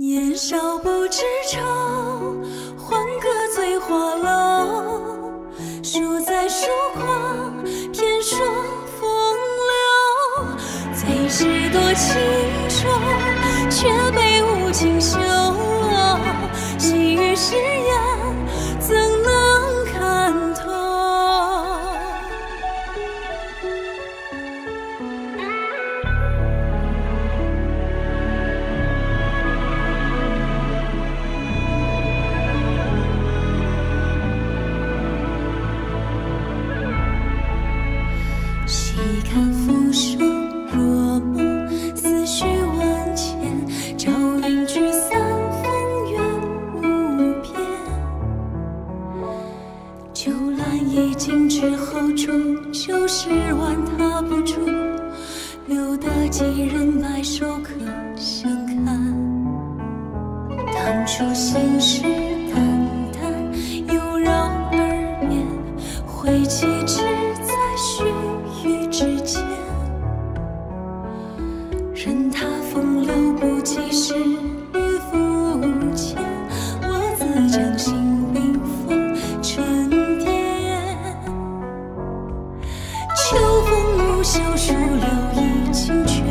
年少不知愁，欢歌醉花楼。书在书框，偏说风流。最是多情愁，却被无情休。细雨誓言，怎能看透？细看浮生若梦，思绪万千，朝云聚散，风月无边。酒阑已尽之后，终究是挽他不住，留得几人白首可相看。当初心事淡淡，又绕耳边，挥起只在须臾之间。任他风流不及时雨浮浅，我自将心冰封沉淀。秋风无休，疏柳已清泉。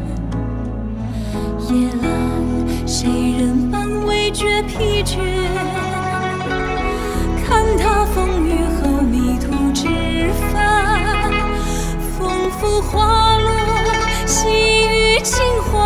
夜阑谁人伴未觉疲倦？看他风雨后迷途知返，风拂花落，细雨轻缓。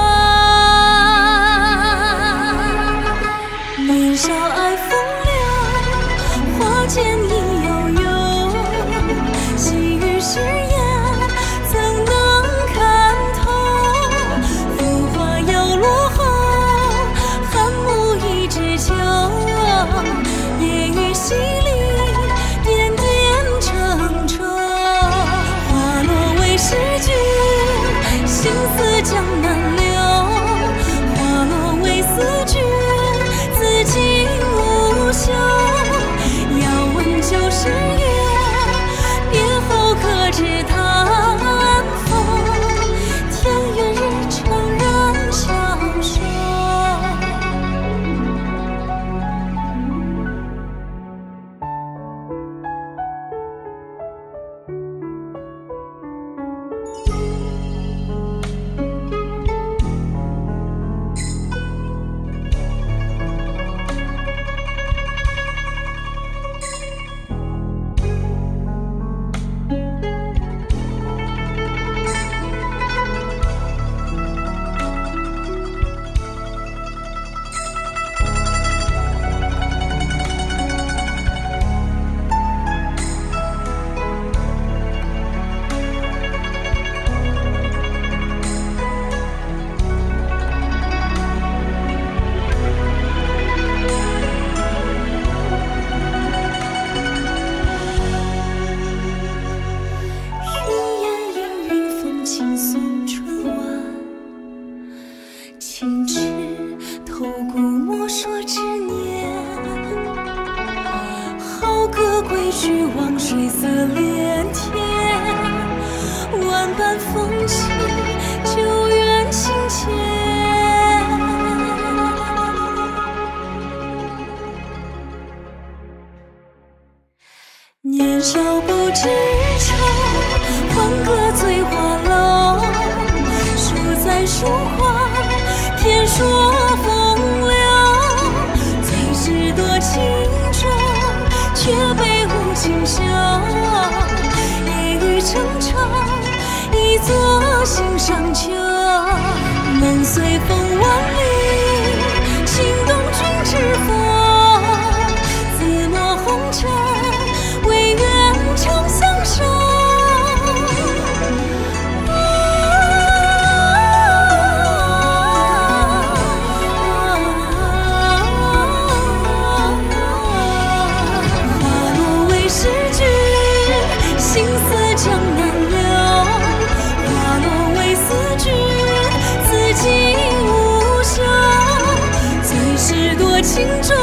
年少爱风流，花间应悠悠。细雨誓言，怎能看透？浮华摇落后，寒木已知秋。夜雨淅沥，点点成舟。花落为诗句，心思江南流。花落为思君，此情无休。要问旧时月，别后可知叹风。天愿日长人相守。情至透骨莫说之念，好歌归去，望水色连天。万般风情，旧缘情牵。年少不知愁，欢歌醉花楼。书在书框，偏说风流。最是多情愁，却被无情休。夜雨成舟，一座心上秋。能随风万里，情动君知否？自莫红尘，唯愿长相守。情中